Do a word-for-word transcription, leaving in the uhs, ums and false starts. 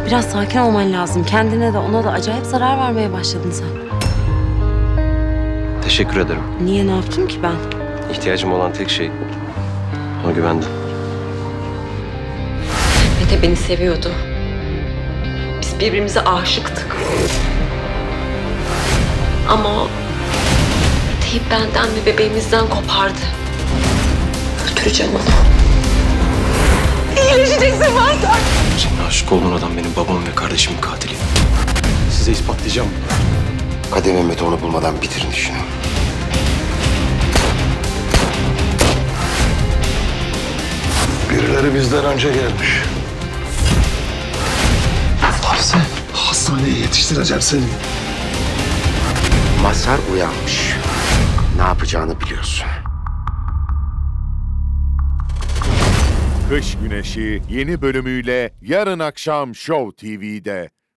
Biraz sakin olman lazım. Kendine de ona da acayip zarar vermeye başladın sen. Teşekkür ederim. Niye, ne yaptım ki ben? İhtiyacım olan tek şey ona güvendim. Mete beni seviyordu. Biz birbirimize aşıktık. Ama Mete'yi benden ve bebeğimizden kopardı. Öldüreceğim onu. İyileşeceksin Mazhar. Senin aşık olduğun adam benim babam ve kardeşimin katili. Size ispatlayacağım bunu. Kadir Mehmet onu bulmadan bitirin işini. Birileri bizden önce gelmiş. Varsa hastaneye yetiştireceğim seni. Mazhar uyanmış. Ne yapacağını biliyorsun. Kış Güneşi yeni bölümüyle yarın akşam Show T V'de.